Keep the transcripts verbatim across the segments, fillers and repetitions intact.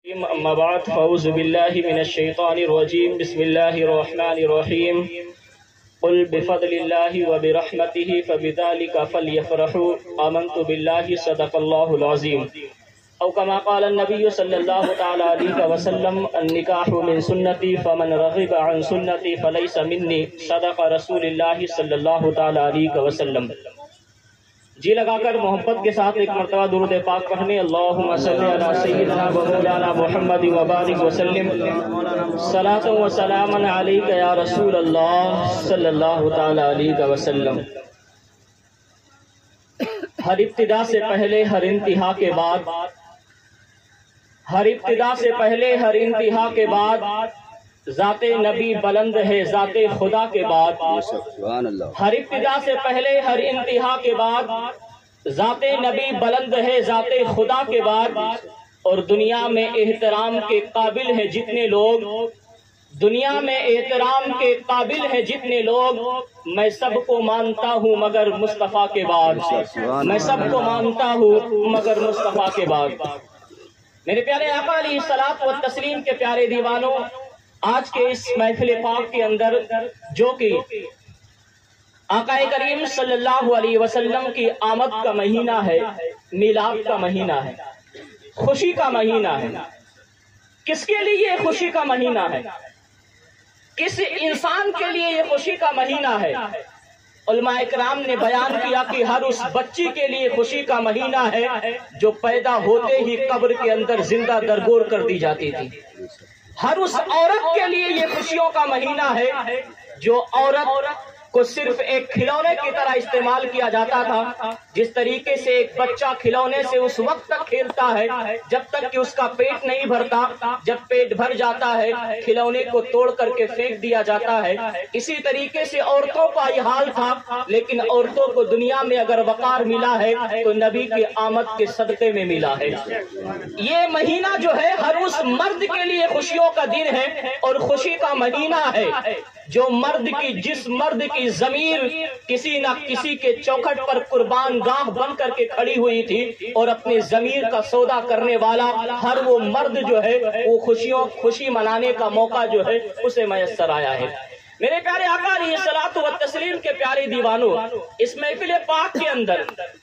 اما بعد فاعوذ باللہ من الشیطان الرجیم بسم اللہ الرحمن الرحیم قل بفضل اللہ وبرحمتہ فبذلک فلیفرحوا آمنت باللہ صدق اللہ العظیم او کما قال النبی صلی اللہ تعالی علیہ وسلم النکاح من سنتی فمن رغب عن سنتی فلیس منی صدق رسول اللہ صلی اللہ تعالی علیہ وسلم۔ جی لگا کر محبت کے ساتھ ایک مرتبہ درود پاک پڑھنے، اللہم صلی علی سیدنا و مولانا محمد وبارک وسلم، صلاۃ و سلام علیک یا رسول اللہ صلی اللہ تعالی علیہ وسلم۔ ہر ابتدا سے پہلے ہر انتہا کے بعد، ہر ابتدا سے پہلے ہر انتہا کے بعد ذات نبی بلند ہے ذات خدا کے بعد۔ ہر ابتدا سے پہلے ہر انتہا کے بعد ذات نبی بلند ہے ذات خدا کے بعد۔ اور دنیا میں احترام کے قابل ہے جتنے لوگ، دنیا میں احترام کے قابل ہے جتنے لوگ، میں سب کو مانتا ہوں مگر مصطفیٰ کے بعد، میں سب کو مانتا ہوں مگر مصطفیٰ کے بعد۔ میرے پیارے آقا علیہ الصلوۃ والتسلیم کے پیارے دیوانوں، آج کے اس محفل پاک کے اندر جو کہ آقا کریم صلی اللہ علیہ وسلم کی آمد کا مہینہ ہے، میلاد کا مہینہ ہے، خوشی کا مہینہ ہے۔ کس کے لیے یہ خوشی کا مہینہ ہے؟ کس انسان کے لیے یہ خوشی کا مہینہ ہے؟ علماء کرام نے بیان کیا کہ ہر اس بچی کے لیے خوشی کا مہینہ ہے جو پیدا ہوتے ہی قبر کے اندر زندہ درگور کر دی جاتی تھی۔ ہر اس عورت کے لیے یہ خوشیوں کا مہینہ ہے جو عورت کو صرف ایک کھلونے کی طرح استعمال کیا جاتا تھا۔ جس طریقے سے ایک بچہ کھلونے سے اس وقت تک کھیلتا ہے جب تک کہ اس کا پیٹ نہیں بھرتا، جب پیٹ بھر جاتا ہے کھلونے کو توڑ کر کے پھینک دیا جاتا ہے، اسی طریقے سے عورتوں کا یہ حال تھا۔ لیکن عورتوں کو دنیا میں اگر وقار ملا ہے تو نبی کی آمد کے صدقے میں ملا ہے۔ یہ مہینہ جو ہے ہر اس مرد کے لیے خوشیوں کا دن ہے اور خوشی کا مہینہ ہے جو مرد کی جس مرد کی ضمیر کسی نہ کسی کے چوکھٹ پر قربان گاہ بن کر کے کھڑی ہوئی تھی، اور اپنے ضمیر کا سودا کرنے والا ہر وہ مرد جو ہے وہ خوشیوں خوشی منانے کا موقع جو ہے اسے میسر آیا ہے۔ میرے پیارے آقا علیہ الصلوۃ والتسلیم کے پیارے دیوانوں، اس محفل پاک کے اندر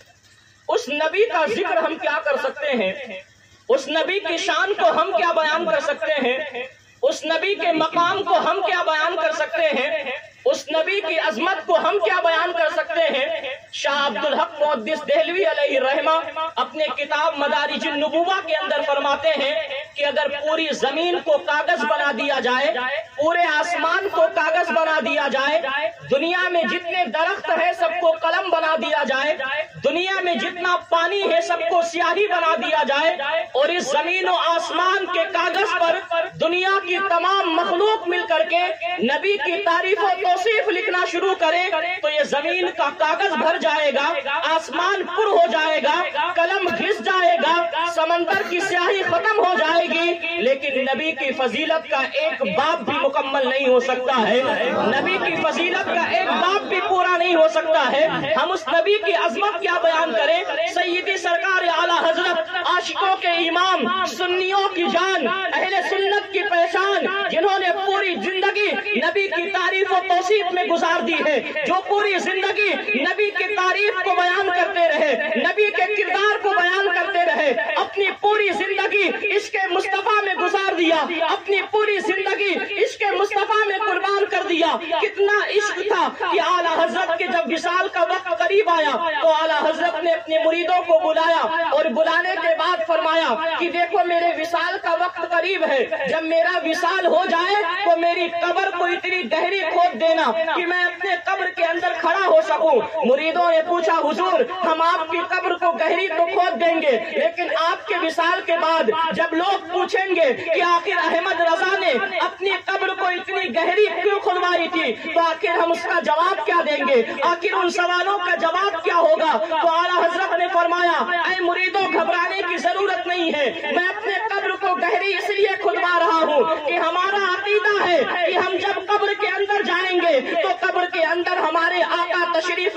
اس نبی کا ذکر ہم کیا کر سکتے ہیں، اس نبی کی شان کو ہم کیا بیان کر سکتے ہیں، اس نبی کے مقام کو ہم کیا بیان کر سکتے ہیں، اس نبی کی عظمت کو ہم کیا بیان کر سکتے ہیں۔ شاہ عبدالحق محدث دہلوی علیہ الرحمہ اپنے کتاب مدارج النبوہ کے اندر فرماتے ہیں کہ اگر پوری زمین کو کاغذ بنا دیا جائے، پورے آسمان کو کاغذ بنا دیا جائے، دنیا میں جتنے درخت ہیں سب کو قلم بنا دیا جائے، دنیا میں جتنا پانی ہے سب کو سیاہی بنا دیا جائے، اور اس زمین و آسمان کے کاغذ پر دنیا کی تمام مخلوق مل کر کے نبی کی تعریف و توصیف لکھنا شروع کرے تو یہ زمین کا کاغذ بھر جائے گا، آسمان پر ہو جائے گا، قلم گھس جائے گا، سمندر کی سیاہی ختم ہو جائے گی، لیکن نبی کی فضیلت کا ایک باب بھی مکمل نہیں ہو سکتا ہے، نبی کی فضیلت کا ایک باب بھی پورا نہیں ہو سکتا ہے۔ ہم اس نبی کی عظمت کیا بیان کریں؟ سیدی سرکار اعلیٰ حضرت، عاشقوں کے امام، سنیوں کی جان، اہل سنت کی پہچان، جنہوں نے پوری زندگی نبی کی تعریف و توصیف میں گزار دی ہے، جو پوری زندگی نبی کی تعریف کو بیان کرتے رہے، نبی کے کردار کو بیان کرتے رہے، اپنی پوری زندگی عشق مصطفیٰ میں گزار دیا، اپنی پوری زندگی عشق مصطفیٰ میں قربان کر دیا۔ کتنا عشق تھا کہ اعلیٰ حضرت کے جب وصال کا وقت قریب آیا تو اعلیٰ حضرت نے اپنے مریدوں کو بلایا اور بلانے کے بعد فرمایا کہ دیکھو میرے وصال کا وقت قریب ہے، جب میرا وصال ہو جائے تو میری قبر کو اتنی گہری کھود دینا کہ میں اپنے قبر کے اندر کھڑا ہو سکوں۔ مریدوں نے پوچھا حضور ہم آپ کی قبر کو گہری تو کھود دیں گے، لیکن آپ کے وصال کے بعد جب لوگ پوچھیں گے کہ آخر احمد رضا نے اپنی قبر کو اتنی گہری کیوں کھدوائی تھی تو آخر ہم اس کا جواب کیا دیں گے، آخر ان سوالوں کا جواب کیا ہوگا؟ تو اعلیٰ حضرت نے فرمایا اے مریدوں گھبرانے کی ضرورت نہیں ہے، میں اپنے قبر کو گہری اس لیے کھدوا رہا ہوں کہ ہمارا عقیدہ ہے کہ ہم جب قبر کے اندر جائیں گے تو قبر کے اندر ہمارے آقا تشریف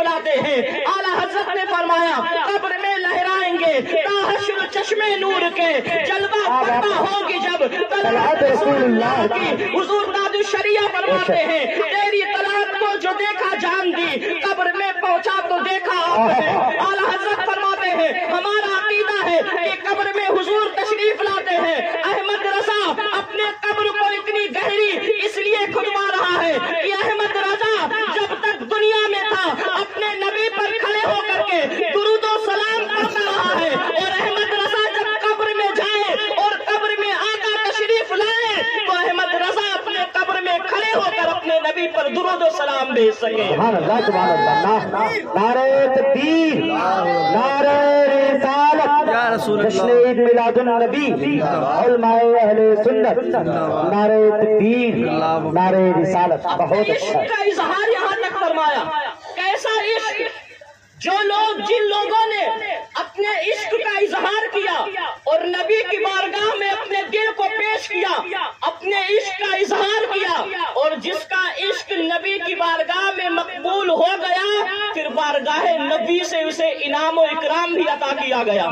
لاتے ہیں. اعلیٰ حضرت نے فرمایا قبر میں لہرائیں گے تاحشر چشمے نور کے, جلوہ پردہ ہوگی جب طلعت رسول اللہ کی. حضور ناد الشریعہ فرماتے ہیں تیری طلعت کو جو دیکھا جان دی, قبر میں پہنچا تو دیکھا آپ ہے. اعلیٰ حضرت فرماتے ہیں ہمارا عقیدہ ہے کہ قبر میں حضور تشریف لاتے ہیں. احمد رضا اپنے قبر کو اتنی گہری اس لیے کھدوا رہا ہے کہ احمد رضا جب تک دنیا میں تھا اپنے نبی پر کھڑے ہو کر کے درود و سلام پڑھتا رہا ہے, اور احمد رضا جب قبر میں جائے اور قبر میں آقا تشریف لائے تو احمد رضا اپنے قبر میں کھڑے ہو کر اپنے نبی پر درود و سلام بھیج سکے. سبحان اللہ سبحان اللہ. نعرہ تکبیر, نعرہ رسالت, جشن عید میلاد النبی, علماء اہل سنت, نعرہ تکبیر, نعرہ رسالت. بہت اچھا. عشق کا اظہار یہاں تک فرمایا. کیسا عشق؟ جو لوگ جن لوگوں نے اپنے عشق کا اظہار کیا اور نبی کی بارگاہ میں اپنے دل کو پیش کیا, اپنے عشق کا اظہار کیا, اور جس کا عشق نبی کی بارگاہ میں مقبول ہو گیا پھر بارگاہ نبی سے اسے انعام و اکرام بھی عطا کیا گیا.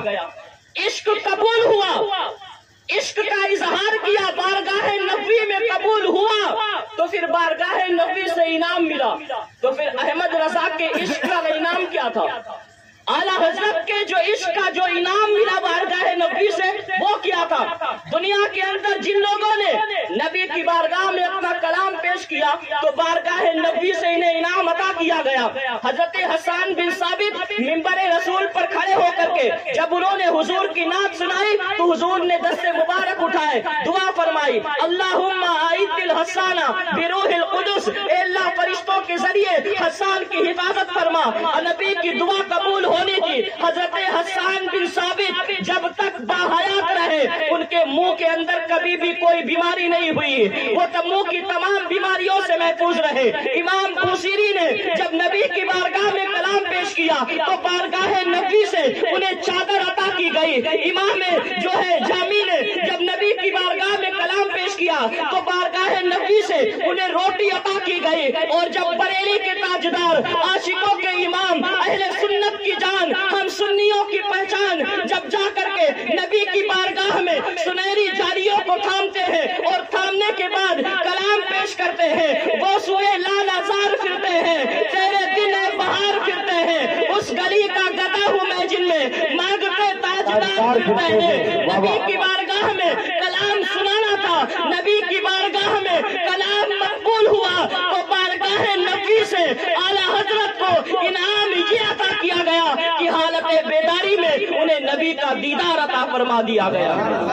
عشق قبول ہوا, عشق کا اظہار کیا, بارگاہ نبی میں قبول ہوا تو پھر بارگاہ نبی سے انعام ملا. تو پھر احمد رضا کے عشق کا انعام کیا تھا؟ اعلیٰ حضرت کے جو عشق کا جو انعام ملا بارگاہ نبی سے وہ کیا تھا؟ دنیا کے اندر جن لوگوں نے نبی کی بارگاہ میں اپنا کلام پیش کیا تو بارگاہ نبی سے انہیں انعام عطا کیا گیا. حضرت حسان بن ثابت منبر رسول پر کھڑے ہو کر کے جب انہوں نے حضور کی نعت سنائی تو حضور نے دست مبارک اٹھائے, دعا فرمائی اللہم اعید الحسان بروح القدس, اے اللہ فرشتوں کے ذریعے حسان کی حفاظت فرما. نبی کی دعا قبول ہونے کی. حضرت حسان بن ثابت جب تک باحیات رہے ان کے منہ کے اندر کبھی بھی کوئی بیماری نہیں ہوئی, وہ منہ کی تمام بیماریوں سے محفوظ رہے. امام بوصیری نے جب نبی کی بارگاہ میں کلام پیش کیا تو بارگاہ نبی سے انہیں چادر عطا کی گئی. امام جو ہے جامی نے جب نبی کی بارگاہ میں کلام پیش کیا تو بارگاہ نبی سے انہیں روٹی عطا کی گئی. اور جب بریلی کے تاجدار, عاشقوں کے امام, اہل سنت کی جان, ہم سنیوں کی پہچان جب جا کر کے نبی کی بارگاہ میں سنہری جاریوں کو تھامتے ہیں اور تھامنے کے بعد کلام پیش کرتے ہیں, وہ سوئے لال آزار پھرتے ہیں, تیرے دن بہار پھرتے ہیں, اس گلی کا گدا ہوں میں جن میں مانگتے تاجدار پھرتے ہیں. نبی کی بارگاہ میں کلام سنانا تھا, نبی کی بارگاہ میں کلام مقبول ہوا تو بارگاہ نبی سے اعلیٰ حضرت کو انعام یہ عطا کیا گیا کہ حالت بیداری میں انہیں نبی کا دیدار عطا فرما دیا گیا.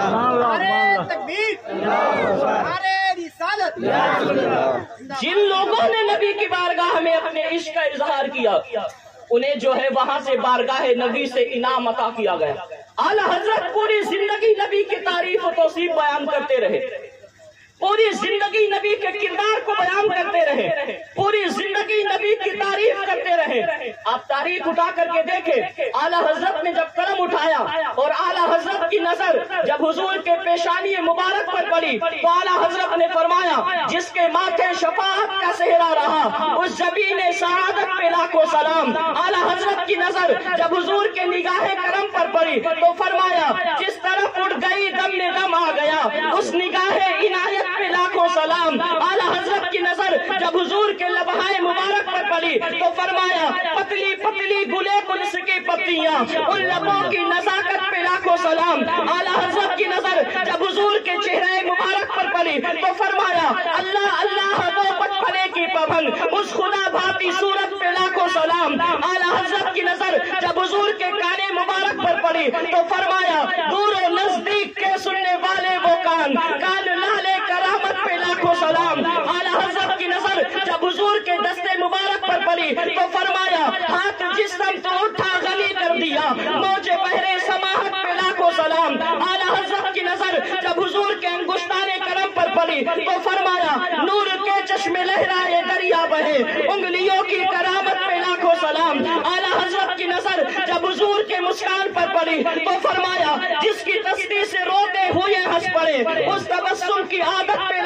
جن لوگوں نے نبی کی بارگاہ میں اپنے عشق کا اظہار کیا انہیں جو ہے وہاں سے بارگاہ نبی سے انعام عطا کیا گیا. اعلیٰ حضرت پوری زندگی نبی کی تعریف و توصیف بیان کرتے رہے, پوری زندگی نبی کے کردار کو بیان کرتے رہے, پوری زندگی نبی کی تعریف کرتے رہے. آپ تاریخ اٹھا کر کے دیکھیں, اعلیٰ حضرت نے جب قلم اٹھایا اور اعلیٰ حضرت کی نظر جب حضور کے پیشانی مبارک پر پڑی تو اعلیٰ حضرت نے فرمایا جس کے ماتھے شفاعت کا صحرا رہا اس جبین سعادت پہ لاکھوں سلام. اعلیٰ حضرت کی نظر جب حضور کے نگاہ کرم پر پڑی تو فرمایا جس طرف اٹھ گئی دم میں دم آ گیا, اس نگاہ عنایت پہ لاکھوں سلام. اعلیٰ حضرت کی نظر جب حضور کے لبہائے مبارک پر پڑی تو فرمایا پتلی پتلی گلے گلس کی پتیاں, ان لبوں کی نزاکت پہ لاکھوں سلام. اعلیٰ حضرت کی نظر جب حضور کے چہرے مبارک پر پڑی تو فرمایا اللہ اللہ وہ پٹ پھلے کی پابند, اس خدا بھاتی صورت پہ لاکھوں سلام. اعلیٰ حضرت کی نظر جب حضور کے کانے مبارک پر پڑی تو فرمایا دور و نزدیک کے سننے والے وہ کان, کان لالے کرامت پہ لاکھوں سلام. اعلیٰ حضرت کی نظر جب حضور کے دستے مبارک پر پڑی تو فرمایا ہاتھ جس سمت اٹھا غنی کر دیا, موجے بحرے سماحت پہ لاکھوں سلام. اعلیٰ حضرت کی نظر جب حضور کے انگشتان کرم پر پڑی تو فرمایا نور کے چشمے لہرائے دریا بہے, انگلیوں کی کرامت پہ لاکھوں سلام. اعلیٰ حضرت کی نظر جب حضور کے مسکان پر پڑی تو فرمایا جس کی تصدیق سے روتے ہوئے ہنس پڑے, اس تبسم کی عادت پہ لاکھوں سلام.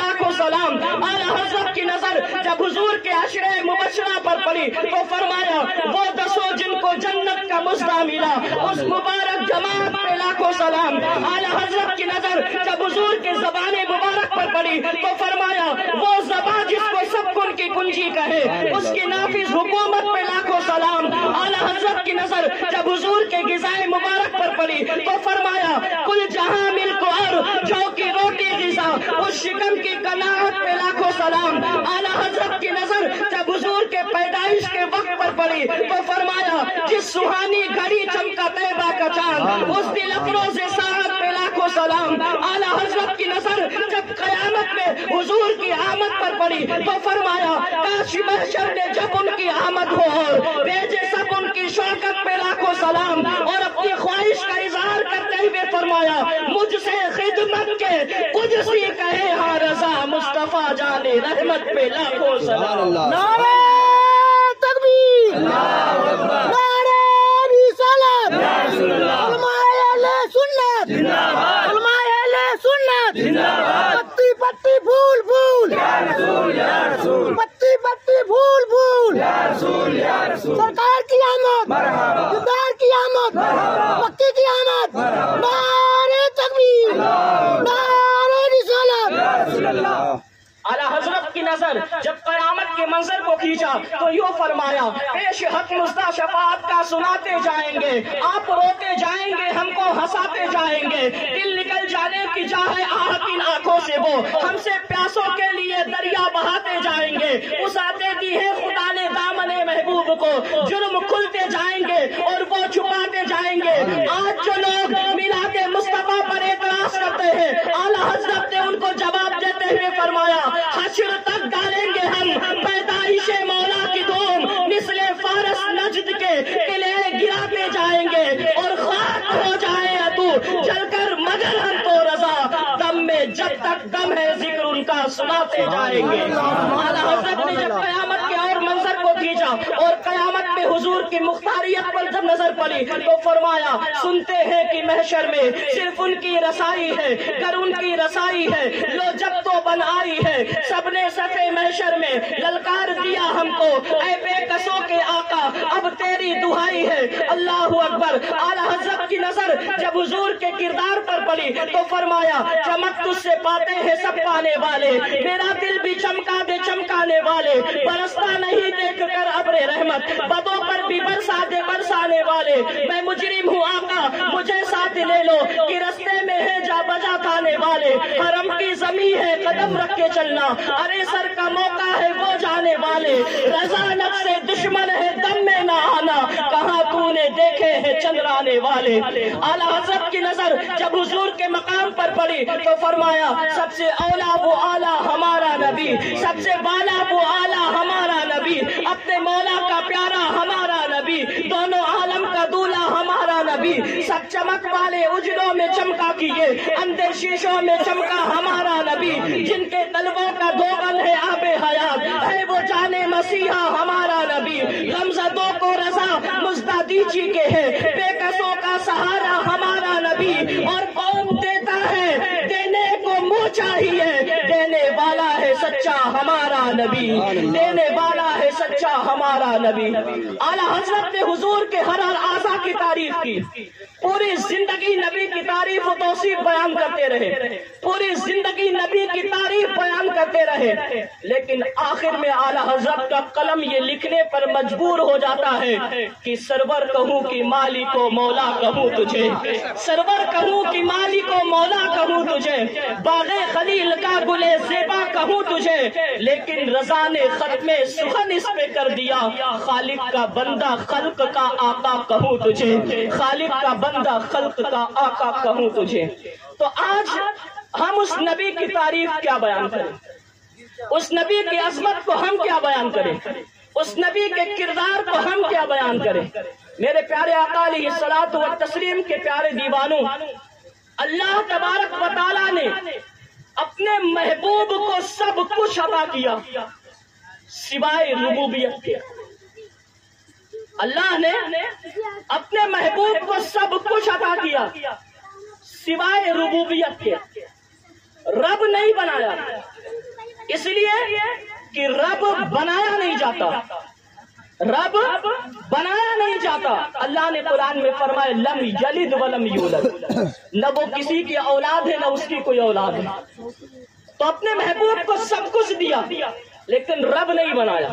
सलाम आला हज़रत की नजर जब हुजूर के अशरे मुबशरा पर पड़ी तो फरमाया वो दसों जिनको जन्नत का मुज़्दा मिला उस मुबारक जमात पे लाखों सलाम। आला हज़रत की नजर जब हुजूर के ज़बाने मुबारक पर पड़ी तो फरमाया वो ज़बान जिसको सब कुन की कुंजी कहे उसकी नाफिज हुकूमत पे लाखों सलाम। आला हज़रत की नजर जब हुजूर के गिज़ाए मुबारक पर पड़ी तो फरमाया कुल जहां मिल्क और जौ की रोटी गिज़ा उस शिकम की कनात पे लाखों सलाम। आला हज़रत की नजर जब हुजूर के पैदाइश के वक्त पर पड़ी तो फरमाया जिस सुहानी घड़ी चमका तैबा का चांद उस दिल अफरोज़ साहब पे लाखों सलाम। आला हज़रत की नजर जब क़यामत में हुजूर की आमद पर पड़ी तो फरमाया काश महशर में जब उनकी आमद हो और भेजे सब उनकी शौकत पे लाखों सलाम। और अपनी ख्वाहिश का इजहार करते हुए फरमाया मुझसे खिदमत के कुछ सी कहे हाँ रजा मुस्तफा जाने रहमत पे लाखों सलाम। नारे तकबीर, नारे रिसालत, उलमाए अहले सुन्नत, उलमाए अहले सुन्नत, पत्ती पत्ती फूल फूल, पत्ती पत्ती फूल फूल, सरकार की आमद, सरकार की आमद, मक्की की आमद, नारे तकबीर, नारे रिसालत। आला हजरत की नजर जब कयामत के मंजर को खींचा तो यूं फरमाया पेश हक मुस्ता शफात का सुनाते जाएंगे आप रोते जाएंगे हमको हंसाते जाएंगे दिल निकल जाने की चाहे आहत इन आंखों से वो हमसे प्यासों के लिए दरिया बहाते जाएंगे उसाते दी है खुदा ने दामने महबूब को जुर्म खुलते जाएंगे और वो छुपाते जाएंगे। आज जो लोग मिलाके मुस्तफा पर एतराज करते हैं आला हजरत ने उनको जवाब देते हुए फरमाया हश्र तक डालेंगे हम पैदाइशे मौला की धूम मिसले फारस नजद के किले गिराते जाएंगे और खाक हो जाए तू जलकर मगर हम तो रजा दम में जब तक दम है जिक्र उनका सुनाते जाएंगे। आला हज़रत ने जब कयामत के और मंजर को खींचा और कयामत में हुजूर की मुख्तारियत पर जब नजर पड़ी तो फरमाया सुनते हैं कि महशर में सिर्फ उनकी रसाई है गर उनकी रसाई है लो जब तो बन आई है सबने सफे महशर में ललकार दिया हमको ऐ बेकसों के आका अब तेरी दुहाई है अल्लाहु अकबर। आला हज़रत की नजर जब हुजूर के किरदार पर पड़ी तो फरमाया चमक तुझसे पाते हैं सब पाने वाले मेरा दिल भी चमका दे चमकाने वाले बरसता नहीं देख कर अब्रे रहमत बदों पर भी बरसा दे बरसाने वाले मैं मुजरिम हूँ आका मुझे साथ ले लो कि रस्ते में है जा बजा खाने वाले हरम की जमी है कदम रख के चलना अरे सर का मौका है वो जाने वाले रजा नफ्स से दुश्मन है दम में ना आना कहाँ तूने देखे हैं चंद्राने वाले। आला हज़रत की नजर जब हुजूर के मकाम पर पड़ी तो फरमाया सबसे औला वो आला हमारा नबी सबसे बाला वो आला हमारा नबी अपने मौला का प्यारा हमारा नबी दोनों आलम का दूल्हा हमारा नबी सब चमक वाले उजलों में चमका किए अंदर शीशों में चमका हमारा नबी जिनके तलवों का दोगल है आबे हयात है वो जाने मसीहा हमारा नबी गमज़दों को रजा मुज़्दा दीची के है बेकसों का सहारा हमारा नबी और कौन देता है देने को मुँह चाहिए देने वाला है सच्चा हमारा नबी देने वाला है सच्चा हमारा नबी। आला हज़रत ने हुजूर के हर हर आज़ा की तारीफ की पूरी जिंदगी नबी की तारीफ व तौसीफ बयान करते रहे पूरी जिंदगी नबी की तारीफ बयान करते रहे लेकिन आखिर में आला हज़रत का कलम ये लिखने पर मजबूर हो जाता है कि सरवर कहूँ कि माली को मौला कहूँ तुझे सरवर कहूँ कि माली को मौला कहूँ तुझे बाग़े खलील का गुले ज़ेबा कहूँ तुझे लेकिन रज़ा ने खत्मे सुखन इस पे कर दिया खालिक का बंदा खल्क का आका कहूँ तुझे खालिक का बंदा खल्क का आका कहूँ तुझे। तो आज हम उस नबी की तारीफ क्या बयान करें उस नबी की अजमत को हम क्या बयान करें उस नबी के किरदार को हम क्या बयान करें। मेरे प्यारे आका अलैहिस्सलात व तस्लीम के प्यारे दीवानों अल्लाह तबारक व तआला ने अपने महबूब को सब कुछ अता किया सिवाय रुबूबियत के। अल्लाह ने अपने महबूब को सब कुछ अता किया सिवाय रुबूबियत के। रब नहीं बनाया اس لیے کہ رب بنایا نہیں جاتا، رب بنایا نہیں جاتا۔ اللہ نے قرآن میں فرمایا لم یلد ولم یولد، نہ وہ کسی کی اولاد ہے نہ اس کی کوئی اولاد ہے۔ تو اپنے محبوب کو سب کچھ دیا لیکن رب نہیں بنایا۔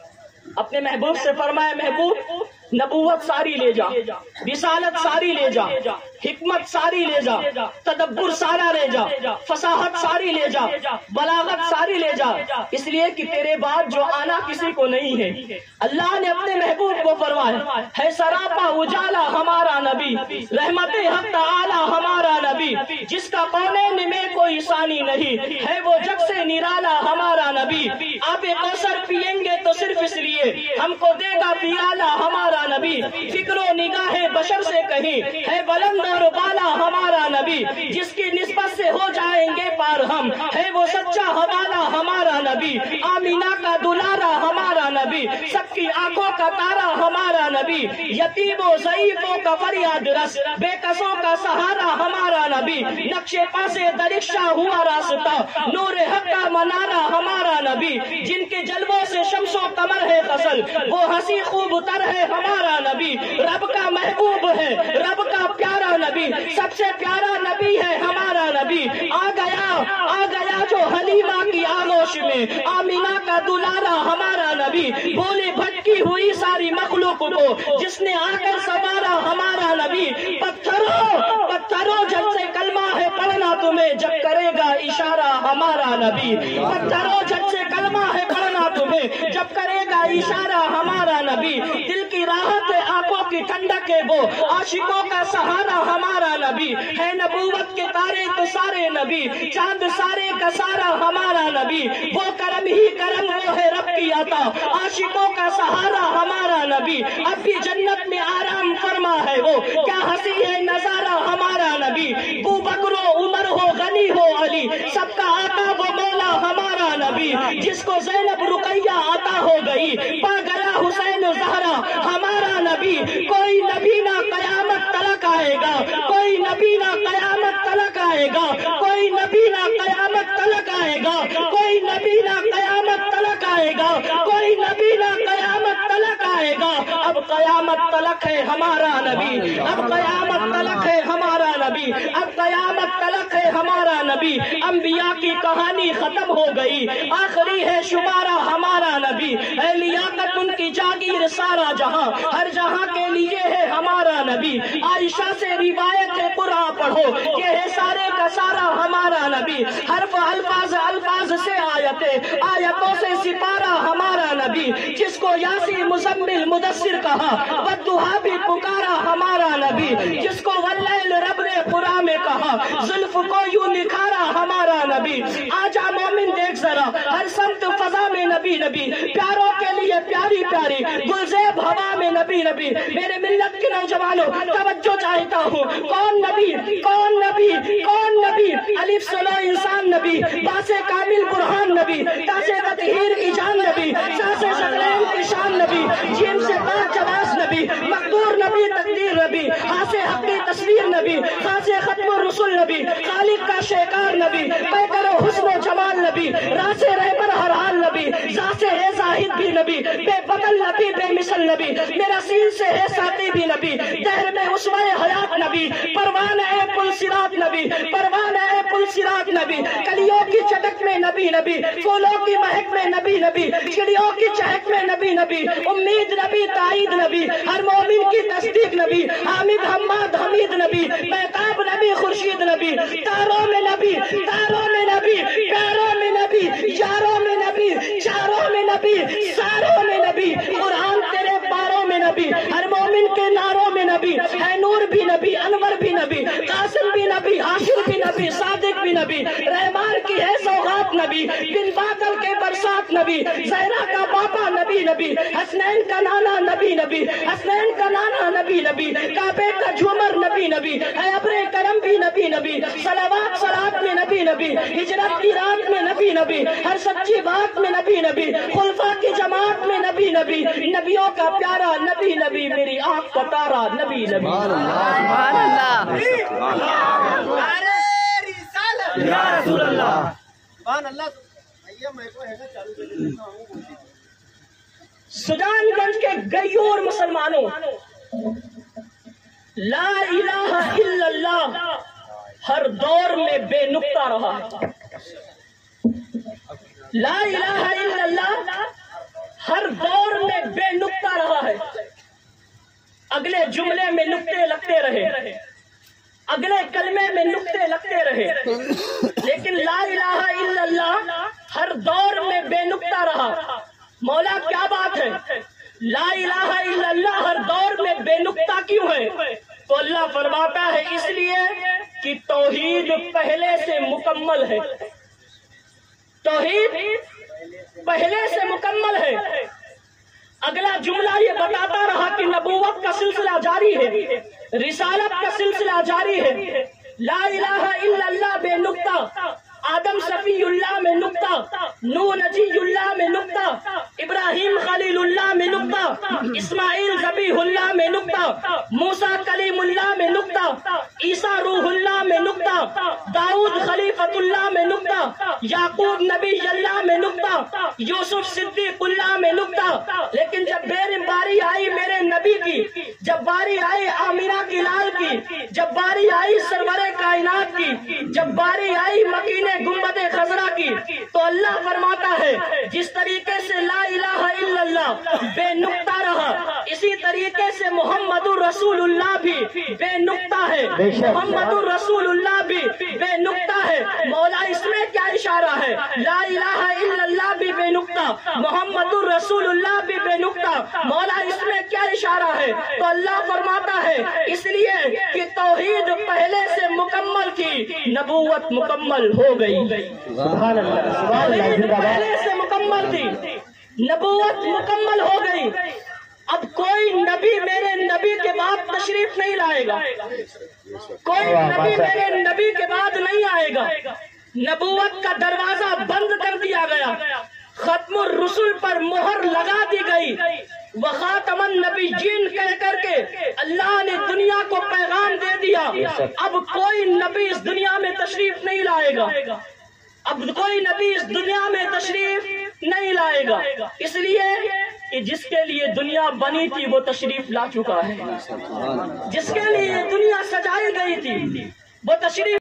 اپنے محبوب سے فرمایا محبوب نبوت ساری لے جا، رسالت ساری لے جا، حکمت ساری لے جا، تدبر سارا لے جا، فصاحت ساری لے جا، بلاغت ساری لے جا، اس لیے کہ تیرے بعد جو آنا کسی کو نہیں ہے۔ اللہ نے اپنے محبوب کو فرمایا ہے سراپا اجالا ہمارا نبی، رحمت حق تعالی ہمارا نبی، جس کا کونین میں کوئی ثانی نہیں ہے، وہ جگ سے نرالا ہمارا نبی۔ آب کوثر پیئیں گے تو صرف اس لیے ہم کو دے گا پیالہ ہمارا نبی، فکر و نگاہ بشر سے کہیں ہے بلند اور بالا ہمارا نبی، جس کی نسبت سے ہو جائیں گے پار ہم، ہے وہ سچا حوالہ ہمارا نبی۔ آمینہ کا دلارا ہمارا نبی، سب کی آنکھوں کا تارا ہمارا نبی، یتیم و ضعیفوں کا فریاد رس، بے کسوں کا سہارا ہمارا نبی، نقش پاسے درخشاں ہوا راستہ، نور حق کا منارہ ہمارا نبی، جن کے جلووں سے شمس و قمر ہے فصل، وہ ہنسی خوب تر ہے ہمارا نبی۔ رب کا محبوب ہے، رب کا پیارا نبی، سب سے پیارا نبی ہے ہمارا نبی۔ آ گیا آ گیا جو حلیمہ کی آغوش میں، آمینہ کا دلارا ہمارا نبی، بھولے بھٹکی ہوئی ساری مخلوق کو جس نے آ کر سنوارا ہمارا نبی۔ پتھروں پتھروں جب سے کلمہ ہے پڑھنا تمہیں، جب کرے گا اشارہ ہمارا نبی۔ پتھروں جب سے کلمہ ہے پڑھنا تمہیں، جب کرے گا اشارہ ہمارا نبی۔ دل کی راحت ہے آنکھوں کی ٹھنڈک ہے وہ، عاشقوں کا سہارا ہمارا نبی، ہے نبوت کے تارے تو سارے نبی، چاند سارے کا سارا ہمارا نبی۔ وہ کرم ہی کرم وہ ہے رب کی عطا، عاشقوں کا سہارا ہمارا نبی۔ اب بھی جنت میں آرام فرما ہے وہ، کیا ہنسی ہے نظارہ ہمارا نبی۔ ابو بکر و عمر ہو غنی ہو علی، سب کا آقا وہ مولا ہمارا نبی، جس کو زینب رقیہ عطا ہو گئی، پا گیا حسین زہرا ہمارا نبی۔ کوئی نبی نہ قیامت تلک آئے گا، کوئی نبی نہ قیامت تلک آئے گا، کوئی نبی نہ قیامت تلک آئے گا، کوئی نبی نہ قیامت تلک آئے گا، کوئی نبی نہ قیامت تلک آئے گا۔ اب قیامت تلک ہے ہمارا نبی، اب قیامت تلک ہے ہمارا نبی، اب قیامت تلک ہے ہمارا نبی۔ انبیاء کی کہانی ختم ہو گئی، آخری ہے شمارہ ہمارا نبی، اے لیاقت ان کی جاگیر سارا جہاں، ہر جہاں کے لیے ہے ہمارا نبی۔ عائشہ سے روایت ہے قرآن پڑھو، یہ ہے سارے کا سارا ہمارا نبی، حرف الفاظ الفاظ سے آیتیں، آیتوں سے سپارہ ہمارا نبی، جس کو یاسی مزمل مدثر کہا، والضحیٰ بھی پکارا ہمارا نبی، جس کو واللیل رب نے قرآن میں کہا، زلف کو یوں نکھارا ہمارا نبی۔ آجا مومن دیکھ ذرا ہر سمت فضا میں نبی نبی، پیاروں کے لیے پیاری پیاری گلزیب ہوا میں نبی نبی۔ میرے ملت کے نوجوانوں توجہ چاہتا ہوں، کون نبی کون نبی کون نبی؟ الف سلو انسان نبی، باس کامل برہان نبی، تاسے تطہیر کی جان نبی، ساسے شکلین کی شان نبی، جیم سے پاک جواز نبی، مقدور نبی تقدیر نبی، خاص حقی تصویر نبی، خاص ختم الرسل نبی، خالق کا شیکار نبی، پیکر و حسن و جمال نبی، راس رہبر ہر حال نبی، ذات سے ہے زاہد بھی نبی، بے بدل نبی بے مثل نبی، میرا سین سے ہے ساتھی بھی نبی، دہر میں اسوہ حیات نبی، پروان اے پل صراط نبی، پروان اے پل صراط نبی، کلیوں کی چٹک میں نبی نبی، پھولوں کی مہک میں نبی نبی، چڑیوں کی چہک میں نبی نبی، امید نبی تائید نبی، ہر مومن کی تصدیق نبی، حامد حماد حمید نبی، مہتاب نبی خورشید نبی، تاروں میں نبی تاروں میں نبی، پیاروں میں نبی، یاروں میں نبی، چاروں میں نبی، ساروں میں نبی، قرآن تیرے پاروں میں نبی، ہر مومن کے ناروں میں نبی، ہے نور بھی نبی، انور بھی نبی، قاسم بھی نبی، حاشر بھی نبی، صادق بھی نبی، رحمان کی ہے سوغات نبی، بن بادل کے برسات نبی، زہرا کا باپا نبی نبی، حسنین کا نانا نبی نبی، حسنین کا نانا نبی نبی، کعبے کا جھومر نبی نبی، ہے ابر کرم بھی نبی نبی، صلوات صلات میں نبی نبی، ہجرت کی رات میں نبی نبی، ہر سچی بات میں نبی نبی، خلفاء کی جماعت میں نبی نبی، نبیوں کا پیارا نبی نبی، میری آنکھ کا تارا نبی نبی۔ سبحان اللہ، یا رسول اللہ، سبحان اللہ۔ سجان گنج کے غیور مسلمانوں، لا الہ الا اللہ ہر دور میں بے نقطہ رہا ہے۔ لا الہ الا اللہ ہر دور میں بے نقطہ رہا ہے۔ اگلے جملے میں نقطے لگتے رہے، اگلے کلمے میں نقطے لگتے رہے، لیکن لا الہ الا اللہ ہر دور میں بے نقطہ رہا۔ مولا کیا بات ہے، لا الہ الا اللہ ہر دور میں بے نقطہ کیوں ہے؟ تو اللہ فرماتا ہے اس لیے کہ توحید پہلے سے مکمل ہے، توحید پہلے سے مکمل ہے۔ اگلا جملہ یہ بتاتا رہا کہ نبوت کا سلسلہ جاری ہے، رسالت کا سلسلہ جاری ہے۔ لا الہ الا اللہ بے نقطہ، آدم صفی اللہ میں نقطہ، نوح نجی اللہ میں نقطہ، ابراہیم خلیل اللہ میں نقطہ، اسماعیل ذبیح اللہ میں نقطہ، موسیٰ کلیم اللہ میں نقطہ، عیسیٰ روح اللہ میں نقطہ، داؤد خلیفت اللہ میں نقطہ، یعقوب نبی اللہ میں نقطہ، یوسف صدیق اللہ میں نقطہ۔ لیکن جب میری باری آئی میرے نبی کی، جب باری آئی آمینہ کی لال کی، جب باری آئی سرور کائنات کی، جب باری آئی مکین گنبد خضرا کی، تو اللہ فرماتا ہے جس طریقے سے لا الہ الا اللہ بے نقطہ رہا، اسی طریقے سے محمد رسول اللہ بھی بے نقطہ ہے، محمد رسول اللہ بھی بے نقطہ ہے۔ مولا اس میں کیا اشارہ ہے؟ لا الہ الا اللہ بھی بے نقطہ، محمد رسول اللہ بھی بے نقطہ، مولا اس میں کیا اشارہ ہے؟ تو اللہ فرماتا ہے اس لیے کہ توحید پہلے سے مکمل تھی، نبوت مکمل ہو گئی۔ سبحان اللہ، سبحان اللہ، پہلے سے مکمل تھی، نبوت مکمل ہو گئی۔ اب کوئی نبی میرے نبی کے بعد تشریف نہیں لائے گا، کوئی نبی میرے نبی کے بعد نہیں آئے گا۔ نبوت کا دروازہ بند کر دیا گیا، ختم الرسل پر مہر لگا دی گئی، وخاتم النبیین کہہ کر کے اللہ نے دنیا کو پیغام دے دیا۔ اب کوئی نبی اس دنیا میں تشریف نہیں لائے گا، اب کوئی نبی اس دنیا میں تشریف نہیں لائے گا، اس لیے کہ جس کے لیے دنیا بنی تھی وہ تشریف لا چکا ہے، جس کے لیے دنیا سجائی گئی تھی وہ تشریف